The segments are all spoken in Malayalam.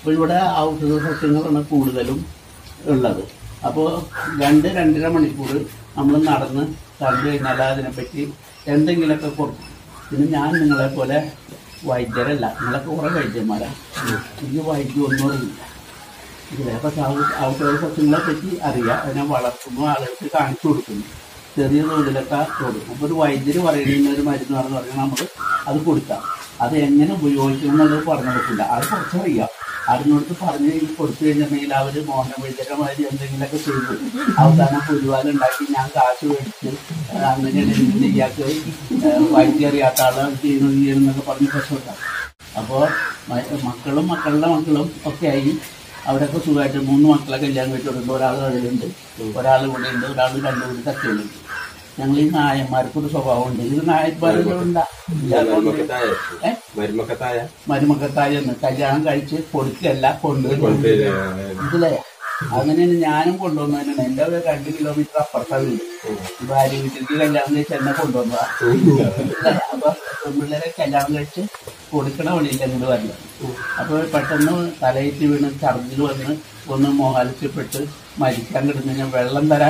അപ്പോൾ ഇവിടെ ഔഷധ സസ്യങ്ങളാണ് കൂടുതലും ഉള്ളത്. അപ്പോൾ 2-2.5 മണിക്കൂർ നമ്മൾ നടന്ന് കണ്ടു കഴിഞ്ഞാൽ അതിനെപ്പറ്റി എന്തെങ്കിലുമൊക്കെ കൊടുക്കും. പിന്നെ ഞാൻ നിങ്ങളെ പോലെ വൈദ്യരല്ല, നിങ്ങളൊക്കെ കുറേ വൈദ്യന്മാരാണ്. എനിക്ക് വൈദ്യമൊന്നും അറിയില്ല. ഇതിലെ അപ്പോൾ ഔഷധ സസ്യങ്ങളെ പറ്റി അറിയാം. അതിനെ വളർത്തുമ്പോൾ ആളുകൾക്ക് കാണിച്ചു കൊടുക്കുന്നു, ചെറിയ തോതിലൊക്കെ കൊടുക്കും. അപ്പോൾ ഒരു വൈദ്യർ പറയുന്ന ഒരു മരുന്നാണെന്ന് പറഞ്ഞാൽ നമ്മൾ അത് കൊടുക്കാം. അത് എങ്ങനെ ഉപയോഗിക്കണം എന്നുള്ളത് പറഞ്ഞു കൊടുക്കില്ല. അത് കുറച്ചറിയാം. അതിനോട് പറഞ്ഞ് കൊടുത്തു കഴിഞ്ഞിട്ടുണ്ടെങ്കിൽ അവർ മോഹന വൈദ്യരമാതിരി എന്തെങ്കിലുമൊക്കെ ചെയ്തു അവസാനം പുരുവാലുണ്ടാക്കി ഞാൻ കാശ് മേടിച്ച് അങ്ങനെയാണ് ഇയാൾക്ക് വൈദ്യം അറിയാത്ത ആളാണ് ചെയ്യുന്നതെന്നൊക്കെ പറഞ്ഞ് പ്രശ്നമുണ്ടാകും. അപ്പോൾ മക്കളുടെ മക്കളും ഒക്കെ ആയി അവരൊക്കെ സുഖമായിട്ട് 3 മക്കളെ കല്യാണം കഴിച്ചു കൊടുക്കുമ്പോൾ ഒരാൾ അതിലുണ്ട്, ഒരാൾ ഇവിടെ ഉണ്ട്, ഒരാൾ 2 വീട് തച്ചയിലുണ്ട്. ഞങ്ങൾ ഈ നായന്മാർക്കൊരു സ്വഭാവമുണ്ട്. ഇത് നായന്മാരുണ്ടാ മരുമക്കത്തായ കല്യാണം കഴിച്ച് കൊടുക്കല്ല കൊണ്ടുവരുന്നത്. ഇതിലെ അങ്ങനെയാണ് ഞാനും കൊണ്ടുവന്നതന്നെയാണ്. എൻ്റെ 2 കിലോമീറ്റർ അപ്പുറത്താണ് ഭാര്യ വീട്ടിലേക്ക് കല്യാണം കഴിച്ച് എന്നെ കൊണ്ടുവന്നതാ. അപ്പൊ പിള്ളേരെ കല്യാണം കഴിച്ച് കൊടുക്കണ വഴിയില്ല അങ്ങോട്ട് വരില്ല. അപ്പോൾ പെട്ടെന്ന് തലയിട്ട് വീണ് ഛർദിൽ വന്ന് ഒന്ന് മോഹാലിച്ചപ്പെട്ട് മരിക്കാൻ കിടന്നു. വെള്ളം തരാൻ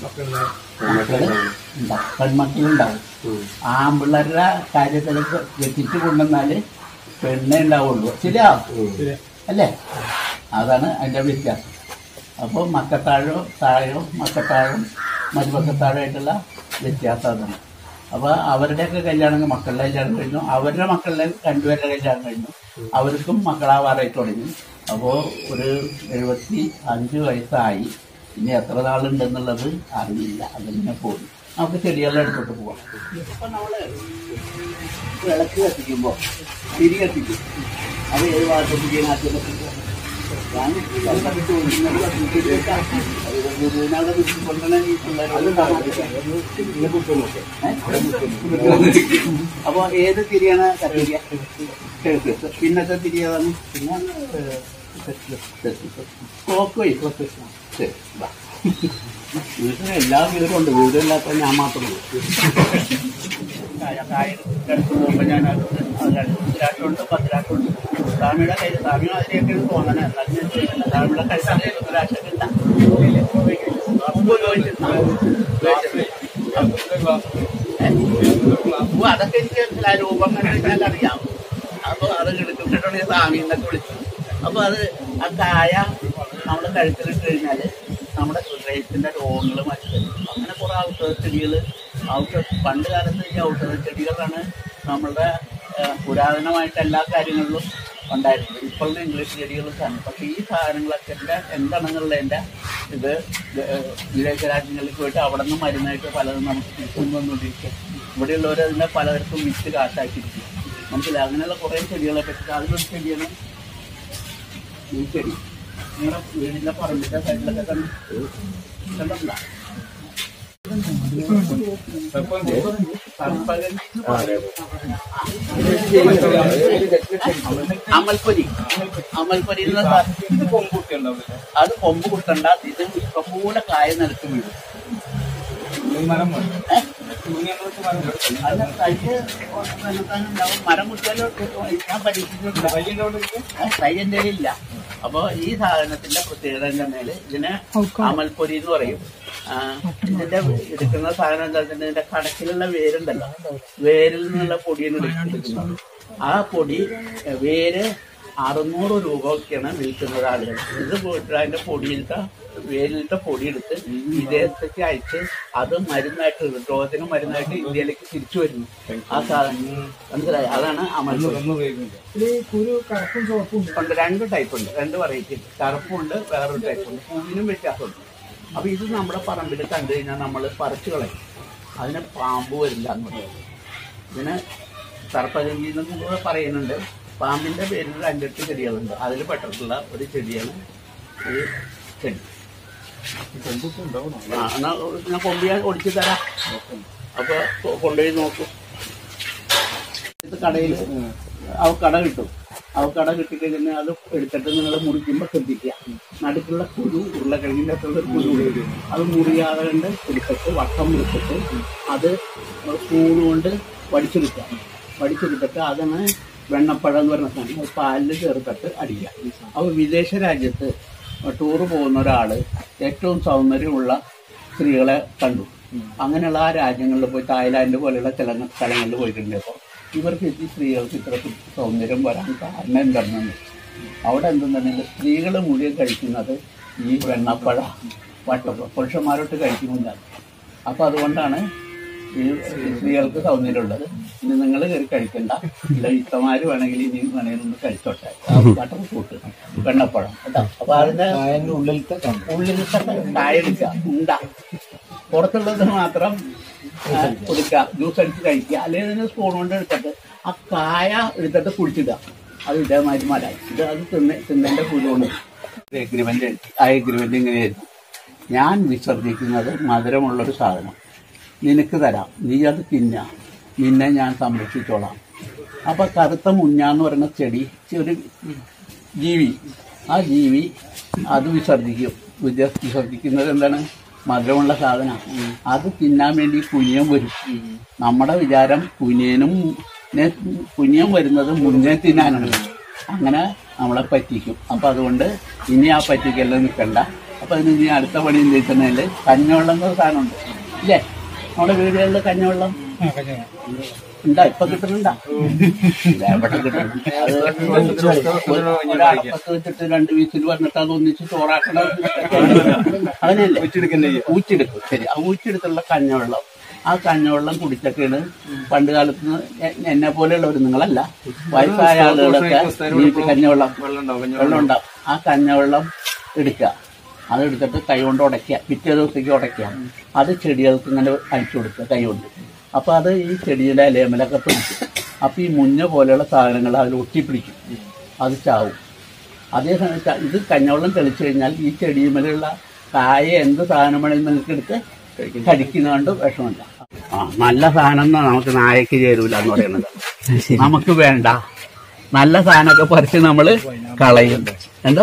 പെൺമക്കളുണ്ടാവും. ആൺപിള്ളേരുടെ കാര്യത്തിലൊക്കെ എത്തിച്ചു കൊണ്ടുവന്നാല് പെണ്ണേ ഉണ്ടാവുള്ളൂ. ശരിയാവും അല്ലേ? അതാണ് അതിൻ്റെ വ്യത്യാസം. അപ്പോൾ താഴോ മരുമക്കത്താഴമായിട്ടുള്ള വ്യത്യാസം അതാണ്. അപ്പോൾ അവരുടെയൊക്കെ കല്യാണം മക്കളുടെ കല്യാണം കഴിഞ്ഞു, അവരുടെ മക്കളുടെ 2 പേരുടെ കല്യാണം കഴിഞ്ഞു, അവർക്കും മക്കളാവാറായി തുടങ്ങി. അപ്പോൾ ഒരു 75 വയസ്സായി. ഇനി എത്ര നാളുണ്ടെന്നുള്ളത് അറിയില്ല. അതിങ്ങനെ പോയി. നമുക്ക് ചെടികളുടെ അടുത്തോട്ട് പോവാം. ഇപ്പം നമ്മൾ വിളക്ക് കത്തിക്കുമ്പോൾ തിരി കത്തിക്കും. അത് ഏത് ഭാഗത്തോട്ട് ചെയ്യാൻ ഞാൻ അപ്പൊ ഏത് തിരിയാണ് കത്തിക്കുക? പിന്നത്തെ തിരി ഏതാണ്? പിന്നെ വീട്ടിന് എല്ലാ വീടും ഉണ്ട്. വീടില്ലാത്ത ഞാൻ മാത്രമേ ഉള്ളൂ. പോകുമ്പോൾ ഞാൻ 2 രാഷ്ട്രമുണ്ട്, 10 രാഷ്ട്രമുണ്ട്. സ്വാമിയുടെ കയ്യിൽ സ്വാമിയുടെ അതിലേക്ക് തോന്നണേ. സ്വാമിയുടെ കൈ രാഷ്ട്രമില്ല. അതൊക്കെ എനിക്ക് രൂപം കണ്ടാൽ അറിയാം. അപ്പോൾ അത് കിടക്കുമ്പോഴാണ് സ്വാമി എന്നൊക്കെ വിളിച്ചു. അപ്പോൾ അത് ആ കായ നമ്മൾ കഴുത്തിലിട്ട് കഴിഞ്ഞാൽ നമ്മുടെ ഹൃദയത്തിൻ്റെ രോഗങ്ങൾ മാറ്റി. അങ്ങനെ കുറേ ഔഷധ ചെടികൾ പണ്ട് കാലത്ത് ഈ ഔഷധ ചെടികളാണ് നമ്മളുടെ പുരാതനമായിട്ട് എല്ലാ കാര്യങ്ങളിലും ഉണ്ടായിരുന്നത്. ഇപ്പോഴുള്ള ഇംഗ്ലീഷ് ചെടികളും സാധനം. പക്ഷേ ഈ സാധനങ്ങളൊക്കെ എന്താണെന്നുള്ളതിൻ്റെ ഇത് വിദേശ രാജ്യങ്ങളിൽ പോയിട്ട് അവിടെ നിന്ന് മരുന്നായിട്ട് പലതും നമുക്ക് തിരിച്ചുകൊണ്ടുവന്നിരിക്കും. ഇവിടെയുള്ളവർ അതിനെ പലർക്കും വിറ്റ് കാശാക്കിയിരിക്കും. മനസ്സിലായി. അങ്ങനെയുള്ള കുറേ ചെടികളെ പറ്റി അതിലൊരു ചെടിയാണ് ഈ ചെടി. നിങ്ങളുടെ വീടിൻ്റെ പറമ്പിൻ്റെ സൈഡിലൊക്കെ കണ്ടിട്ടില്ല. അമൽപ്പൊരി അത് കൊമ്പ് കുത്തണ്ട. ഇത് ഇഷ്ടംപോലെ കായ നിലത്ത് വീഴും. മരം കുത്തിയാലും ഞാൻ പരീക്ഷിച്ചിട്ടുണ്ട്. തൈ എൻ്റെ ഇല്ല. അപ്പോൾ ഈ സാധനത്തിന്റെ പ്രത്യേകത എന്താണെന്ന് ഇതിനെ അമൽപ്പൊരി എന്ന് പറയും. ഇതിന്റെ എടുക്കുന്ന സാധനം എന്താ വെച്ചാൽ ഇതിന്റെ കടക്കിലുള്ള വേരുണ്ടല്ലോ, വേരിൽ നിന്നുള്ള പൊടിയാണ് എടുക്കുന്നത്. ആ പൊടി വേര് 600 രൂപയൊക്കെയാണ് വിൽക്കുന്നത് ആളുകൾ. ഇത് പോയിട്ട് അതിന്റെ വേരിലത്തെ പൊടിയെടുത്ത് വിദേശത്തേക്ക് അയച്ച് അത് മരുന്നായിട്ട് രോഗത്തിന് മരുന്നായിട്ട് ഇന്ത്യയിലേക്ക് തിരിച്ചു വരുന്നു. ആ സാധനം മനസ്സിലായി. അതാണ് അമൽപ്പൊരി. ഉണ്ട് 2 ടൈപ്പ് ഉണ്ട്, 2 വെറൈറ്റി ഉണ്ട്. കറുപ്പുണ്ട്, വേറൊരു ടൈപ്പ് ഉണ്ട്. പൂവിനും വ്യത്യാസമുണ്ട്. അപ്പൊ ഇത് നമ്മുടെ പറമ്പിൽ കണ്ടു കഴിഞ്ഞാൽ നമ്മൾ പറിച്ചു കളയും. അതിന് പാമ്പ് വരില്ല എന്ന് പറയുന്നത്. ഇതിന് സർപ്പഗഞ്ചി എന്ന് പറയുന്നുണ്ട്. പാമ്പിന്റെ പേരിൽ 5-8 ചെടികളുണ്ട്. അതിൽ പെട്ടിട്ടുള്ള ഒരു ചെടിയാണ് ഈ ചെടി. ഞാൻ കൊണ്ടുപോയി ഒടിച്ചു തരാം. അപ്പൊ കൊണ്ടുപോയി നോക്കും. ഇത് കടയിൽ അവക്കട കിട്ടും. അവക്കട കിട്ടിക്കഴിഞ്ഞാൽ അത് എടുത്തിട്ട് നിങ്ങൾ മുറിക്കുമ്പോൾ ശ്രദ്ധിക്കുക. നടുക്കുള്ള കുരു, ഉരുളക്കിഴങ്ങിൻ്റെ അകത്തുള്ള കുരു അത് മുറിയാതെ കണ്ട് എടുത്തിട്ട് വട്ടം മുറിച്ചിട്ട് അത് സ്പൂൺ കൊണ്ട് വടിച്ചെടുക്കുക. വടിച്ചെടുത്തിട്ട് അതിന് വെണ്ണപ്പഴം എന്ന് പറഞ്ഞ സാധനം പാലിൽ ചേർത്തിട്ട് അടിക്കുക. അപ്പോൾ വിദേശ രാജ്യത്ത് ടൂറ് പോകുന്ന ഒരാൾ ഏറ്റവും സൗന്ദര്യമുള്ള സ്ത്രീകളെ കണ്ടു. അങ്ങനെയുള്ള ആ രാജ്യങ്ങളിൽ പോയി തായ്ലാൻഡ് പോലെയുള്ള ചില സ്ഥലങ്ങളിൽ പോയിട്ടുണ്ട്. അപ്പോൾ ഇവർക്ക് ഈ സ്ത്രീകൾക്ക് ഇത്ര സൗന്ദര്യം വരാൻ കാരണം എന്താണെന്ന് അവിടെ എന്തെന്നുണ്ടെങ്കിൽ സ്ത്രീകൾ മുഴുവൻ കഴിക്കുന്നത് ഈ വെണ്ണപ്പഴ പുരുഷന്മാരോട്ട് കഴിക്കുന്നില്ല. അപ്പോൾ അതുകൊണ്ടാണ് ഈ സ്ത്രീകൾക്ക് സൗന്ദര്യമുള്ളത്. ഇനി നിങ്ങൾ കയറി കഴിക്കണ്ട, ഇല്ല ഇത്തമാര് വേണമെങ്കിൽ ഇനി വേണമെങ്കിൽ ഒന്ന് കഴിച്ചോട്ടെ. ബട്ടർ ഫ്രൂട്ട് വെണ്ണപ്പഴം കേട്ടോ. അപ്പൊ അതിന്റെ ഉള്ളിലത്തെ കായ എടുക്കുക, ഉണ്ട പുറത്തുള്ളത് മാത്രം കൊടുക്കുക, ജ്യൂസ് അടിച്ച് കഴിക്കുക. അല്ലെങ്കിൽ സ്പൂൺ കൊണ്ട് എടുത്തിട്ട് ആ കായ എടുത്തിട്ട് കുടിച്ചിടുക. അത് ഇതേമാതിരി മലായി ഇത് അത് തിന്നേന്റെ പുതുകൊണ്ട് എഗ്രിമെന്റ് ആ എഗ്രിമെന്റ് ഇങ്ങനെയായിരുന്നു: ഞാൻ വിസർജിക്കുന്നത് മധുരമുള്ളൊരു സാധനം നിനക്ക് തരാം, നീ അത് തിന്ന, നിന്നെ ഞാൻ സംരക്ഷിച്ചോളാം. അപ്പൊ കറുത്ത മുഞ്ഞാന്ന് പറയുന്ന ചെടി ഒരു ജീവി, ആ ജീവി അത് വിസർജിക്കും. വിസർജിക്കുന്നത് എന്താണ്? മധുരമുള്ള സാധനം. അത് തിന്നാൻ വേണ്ടി കുനിയം വരും. നമ്മുടെ വിചാരം കുനിയം വരുന്നത് മുന്നേ തിന്നാനാണ്. അങ്ങനെ നമ്മളെ പറ്റിക്കും. അപ്പൊ അതുകൊണ്ട് ഇനി ആ പറ്റിക്കെല്ലാം നിൽക്കണ്ട. അപ്പൊ അതിന് ഇനി അടുത്ത പണി എന്ത് വെച്ചിട്ടുണ്ടെങ്കിൽ കഞ്ഞവെള്ളം എന്നൊരു സാധനമുണ്ട് ഇല്ലേ? നമ്മുടെ വീടുകളിൽ കഞ്ഞവെള്ളം ഉണ്ടാ, ഇപ്പൊ കിട്ടുന്നുണ്ടാ? എവിടെ കിട്ടുന്നുണ്ട്? ഒരടപ്പത്ത് വെച്ചിട്ട് 2 വീസിൽ വന്നിട്ട് അത് ഒന്നിച്ച് ചോറാക്കണം. അങ്ങനെയല്ലേ? ഊച്ചെടുക്കും. ശരി, ആ ഊച്ചെടുത്തുള്ള കഞ്ഞവെള്ളം, ആ കഞ്ഞവെള്ളം കുടിച്ചൊക്കെയാണ് പണ്ട് കാലത്ത് എന്നെ പോലെയുള്ളവർ, നിങ്ങളല്ല, വയസ്സായ ആളുകളൊക്കെ വീട്ടിൽ കഞ്ഞവെള്ളം ഉണ്ടാവും. ആ കഞ്ഞവെള്ളം എടുക്കുക, അതെടുത്തിട്ട് കൈ കൊണ്ട് ഉടയ്ക്കുക, പിറ്റേ ദിവസത്തേക്ക് ഉടയ്ക്കുക. അത് ചെടികൾക്ക് ഇങ്ങനെ അഴിച്ചു കൊടുക്കുക കൈ കൊണ്ട്. അപ്പോൾ അത് ഈ ചെടിയുടെ ഇലയമലൊക്കെ പിടിക്കും. അപ്പോൾ ഈ മുഞ്ഞ പോലെയുള്ള സാധനങ്ങൾ അതിൽ ഒട്ടിപ്പിടിക്കും, അത് ചാവും. അതേസമയത്ത് ഇത് കഞ്ഞവെള്ളം തെളിച്ചു കഴിഞ്ഞാൽ ഈ ചെടിയുമലുള്ള കായ എന്ത് സാധനം വേണമെങ്കിൽ നിങ്ങൾക്ക് എടുത്ത് കഴിക്കുന്നതുകൊണ്ട് വിഷമമില്ല. നല്ല സാധനം നമുക്ക് നായക്ക് ചേരൂല എന്ന് പറയുന്നത് നമുക്ക് വേണ്ട. നല്ല സാധനമൊക്കെ പറിച്ച് നമ്മൾ കളയും. എന്തോ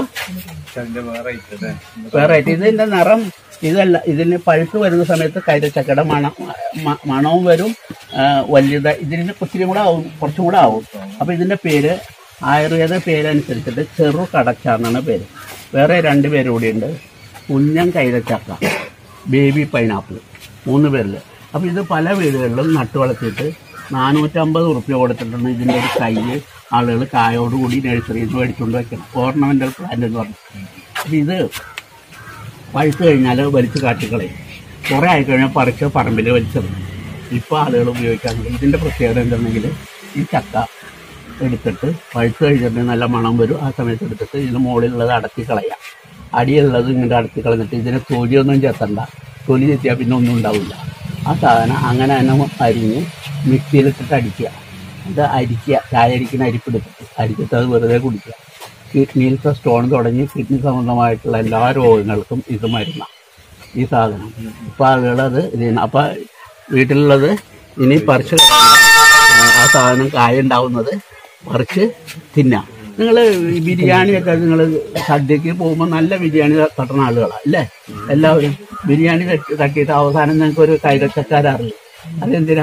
വെറൈറ്റി. ഇതിന്റെ നിറം ഇതല്ല, ഇതിന് പഴുത്ത് വരുന്ന സമയത്ത് കൈതച്ചക്കയുടെ മണവും വരും. വലിയത് ഇതിന് ഒത്തിരി കൂടെ ആവും, കുറച്ചും കൂടെ ആവും. അപ്പൊ ഇതിന്റെ പേര് ആയുർവേദ പേരനുസരിച്ചിട്ട് ചെറു കടച്ച എന്നാണ് പേര്. വേറെ 2 പേര് കൂടിയുണ്ട്: കുഞ്ഞൻ കൈതച്ചക്ക, ബേബി പൈനാപ്പിൾ, 3 പേരിൽ. അപ്പൊ ഇത് പല വീടുകളിലും നട്ടു വളർത്തിയിട്ട് 450 ഉറുപ്പ്യ കൊടുത്തിട്ടുണ്ട്. ഇതിന്റെ ഒരു തൈ ആളുകൾ കായോടുകൂടി നഴ്സറിയിൽ നിന്ന് മേടിച്ചുകൊണ്ട് വയ്ക്കണം. ഓർണമെന്റൽ പ്ലാന്റ് എന്ന് പറഞ്ഞു. അപ്പം ഇത് പഴുത്ത് കഴിഞ്ഞാൽ വലിച്ച് കാട്ടിക്കളയും. കുറേ ആയിക്കഴിഞ്ഞാൽ പറിച്ച് പറമ്പിൽ വലിച്ചെറിയും. ഇപ്പോൾ ആളുകൾ ഉപയോഗിക്കാറുണ്ട്. ഇതിൻ്റെ പ്രത്യേകത എന്താണെങ്കിൽ ഈ ചക്ക എടുത്തിട്ട് പഴുത്ത് കഴിഞ്ഞിട്ടുണ്ടെങ്കിൽ നല്ല മണം വരും. ആ സമയത്ത് എടുത്തിട്ട് ഇതിന് മുകളിലുള്ളത് അടക്കി കളയാം, അടിയുള്ളത് ഇങ്ങോട്ട് അടക്കി കളഞ്ഞിട്ട് ഇതിനെ തൊലിയൊന്നും ചേർത്തണ്ട. തൊലി ചെത്തിയാൽ പിന്നെ ഒന്നും ഉണ്ടാവില്ല. ആ സാധനം അങ്ങനെ തന്നെ അരിഞ്ഞ് മിക്സിയിലിട്ടിട്ട് അടിക്കുക. ഇത് അരിക്കുക, ചായ അരിക്കുന്ന അരിപ്പെടുത്തിട്ട് അരിച്ചിട്ട് അത് വെറുതെ കുടിക്കുക. കിഡ്നിയിലത്തെ സ്റ്റോൺ തുടങ്ങി കിഡ്നി സംബന്ധമായിട്ടുള്ള എല്ലാ രോഗങ്ങൾക്കും ഇത് മരുന്നാണ് ഈ സാധനം. ഇപ്പോൾ ആളുകളത് ഇത് ചെയ്യുന്നു. അപ്പം വീട്ടിലുള്ളത് ഇനി പറിച്ച് ആ സാധനം കായ ഉണ്ടാവുന്നത് പറിച്ച് തിന്നാം. നിങ്ങൾ ബിരിയാണിയൊക്കെ നിങ്ങൾ സദ്യക്ക് പോകുമ്പോൾ നല്ല ബിരിയാണി തട്ടുന്ന ആളുകളാണ് അല്ലേ? എല്ലാവരും ബിരിയാണി തട്ടിയിട്ട് അവസാനം നിങ്ങൾക്ക് ഒരു കൈതച്ചക്കാരറിയില്ല. അതെന്തിനാ?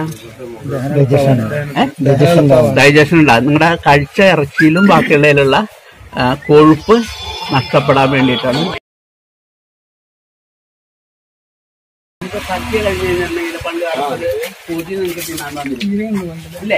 ഡൈജഷൻ ഉണ്ടാകും. നിങ്ങളുടെ കഴിച്ച ഇറച്ചിയിലും ബാക്കിയുള്ളതിലുള്ള കൊഴുപ്പ് നഷ്ടപ്പെടാൻ വേണ്ടിയിട്ടാണ്. സദ്യ കഴിഞ്ഞ് കഴിഞ്ഞിട്ടുണ്ടെങ്കിൽ പണ്ട് കാലത്ത് പൂജി നിങ്ങൾക്ക് തിന്നാൻ വന്നിരുന്നു അല്ലേ?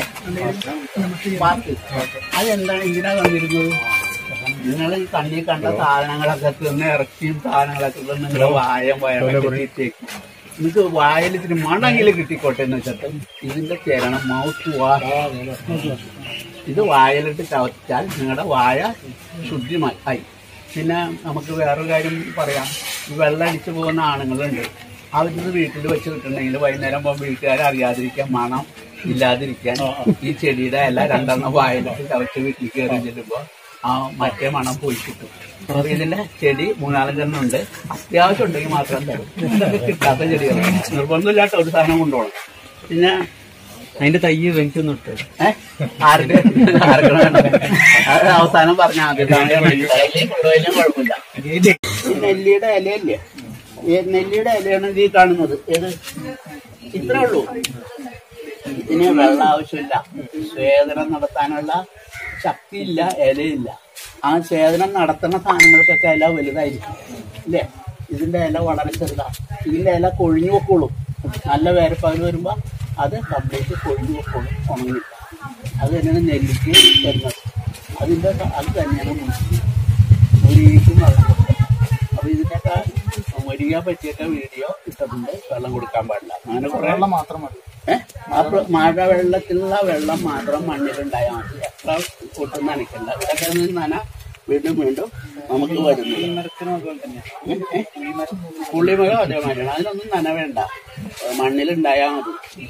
അതെന്താണ് ഇങ്ങനെ വന്നിരുന്നത്? നിങ്ങൾ ഈ കണ്ണി കണ്ട സാധനങ്ങളൊക്കെ തിന്ന്, ഇറച്ചിയും സാധനങ്ങളൊക്കെ തിന്ന് നിങ്ങളുടെ വയറൊക്കെ തീറ്റേക്കും. നിങ്ങൾക്ക് വായിൽ ഇത്തിരി മണമെങ്കിലും കിട്ടിക്കോട്ടെ എന്ന് വെച്ചിട്ട് ഇതിന്റെ ചേരണം മൗത്ത് വാഷ്. ഇത് വായിലിട്ട് ചവച്ചാൽ നിങ്ങളുടെ വായ ശുദ്ധിമായി. പിന്നെ നമുക്ക് വേറൊരു കാര്യം പറയാം. വെള്ളം അടിച്ചു പോകുന്ന ആണുങ്ങളുണ്ട്. അവരിത് വീട്ടിൽ വെച്ച് കിട്ടുന്നുണ്ടെങ്കിൽ വൈകുന്നേരം പോകുമ്പോൾ വീട്ടുകാരറിയാതിരിക്കാൻ, മണം ഇല്ലാതിരിക്കാൻ ഈ ചെടിയുടെ ഇല 2 വായിലിട്ട് ചവച്ച് വീട്ടിൽ കയറി ചെല്ലുമ്പോൾ ആ മറ്റേ മണം പോയി കിട്ടും. അപ്പൊ ഇതിന്റെ ചെടി 3-4 ഉണ്ട്. അത്യാവശ്യം ഉണ്ടെങ്കിൽ മാത്രം തരും. ഇതൊക്കെ കിട്ടാത്ത ചെടികളാണ്. നിർബന്ധമില്ലാത്ത ഒരു സാധനം കൊണ്ടുപോകണം. പിന്നെ അതിന്റെ തൈ എനിക്കൊന്നും ഇട്ട് ആരുടെ അത് അവസാനം പറഞ്ഞ കൊണ്ടുപോയാലും കുഴപ്പമില്ല. നെല്ലിയുടെ ഇലയല്ലേ? നെല്ലിയുടെ ഇലയാണ് ഈ കാണുന്നത്. ഏത് ഇത്രേ ഉള്ളൂ. ഇതിന് വെള്ളം ആവശ്യമില്ല. സ്വേദനം നടത്താനുള്ള ശക്തിയില്ല, ഇലയില്ല. ആ ഛേദനം നടത്തുന്ന സാധനങ്ങൾക്കൊക്കെ ഇല വലുതായിരിക്കും ഇല്ലേ? ഇതിന്റെ ഇല വളരെ ചെറുതാണ്. ഇതിന്റെ ഇല കൊഴിഞ്ഞു വെക്കോളും. നല്ല വേരപ്പകൽ വരുമ്പോൾ അത് കംപ്ലീറ്റ് കൊഴിഞ്ഞു വെക്കോളും, ഉണങ്ങില്ല. അത് തന്നെയാണ് നെല്ലിക്ക് വരുന്നത്. അത് തന്നെയാണ് മുരിക്കും വെള്ളം കൊടുക്കുന്നത്. അപ്പൊ ഇതിനൊക്കെ മുരിക്കാൻ പറ്റിയൊക്കെ വീഡിയോ ഇട്ടിട്ടുണ്ട്. വെള്ളം കൊടുക്കാൻ പാടില്ല. അങ്ങനെ കുറെ വെള്ളം മാത്രം മതി. മഴവെള്ളത്തിലുള്ള വെള്ളം മാത്രം മണ്ണിലുണ്ടായാൽ മതി. എത്ര കൂട്ടും നനയ്ക്കണ്ട. ഇതൊക്കെ നന വീണ്ടും നമുക്ക് വരുന്നത്. പുള്ളിമരം അതേമാതിരിയാണ്. അതിനൊന്നും നനവേണ്ട, മണ്ണിലുണ്ടായാൽ മതി.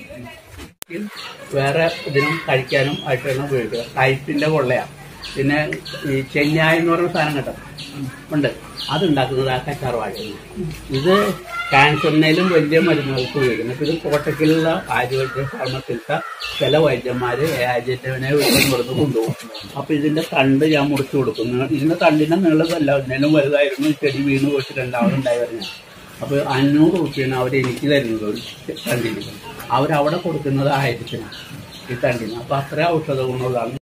വേറെ ഇതിനും കഴിക്കാനും ആയിട്ടാണ് ഉപയോഗിക്കുക. കയ്പിന്റെ കൊള്ളയാണ്. പിന്നെ ഈ ചെഞ്ഞായ എന്ന് പറയുന്ന സാധനം കേട്ടോ ഉണ്ട്, അതുണ്ടാക്കുന്നത് ആ കറ്റാർ വാഴയാണ്. ഇത് ക്യാൻസറിനേലും വലിയ മരുന്നുകൾക്ക് ഉപയോഗിക്കുന്നത്. ഇപ്പം ഇത് കോട്ടയ്ക്കലുള്ള ആര്യവൈദ്യ ഫാർമസിലത്തെ ചില വൈദ്യന്മാര് ഏജന്റിനെ വീട്ടിൽ കൊണ്ടുപോകും. അപ്പൊ ഇതിന്റെ തണ്ട് ഞാൻ മുറിച്ചു കൊടുക്കുന്നു. ഇതിന്റെ തണ്ടിന്റെ നീളമല്ല, ഇതിനും വലുതായിരുന്നു. ഈ ചെടി വീണ് പോയിട്ട് രണ്ടാമതുണ്ടായി വരുന്നത്. അപ്പൊ 500 രൂപയാണ് അവർ എനിക്ക് തരുന്നത് ഒരു തണ്ടിന്. അവരവിടെ കൊടുക്കുന്നത് 1000-ന് ഈ തണ്ടിന്. അപ്പൊ അത്ര ഔഷധ ഗുണമുള്ളതാണ്.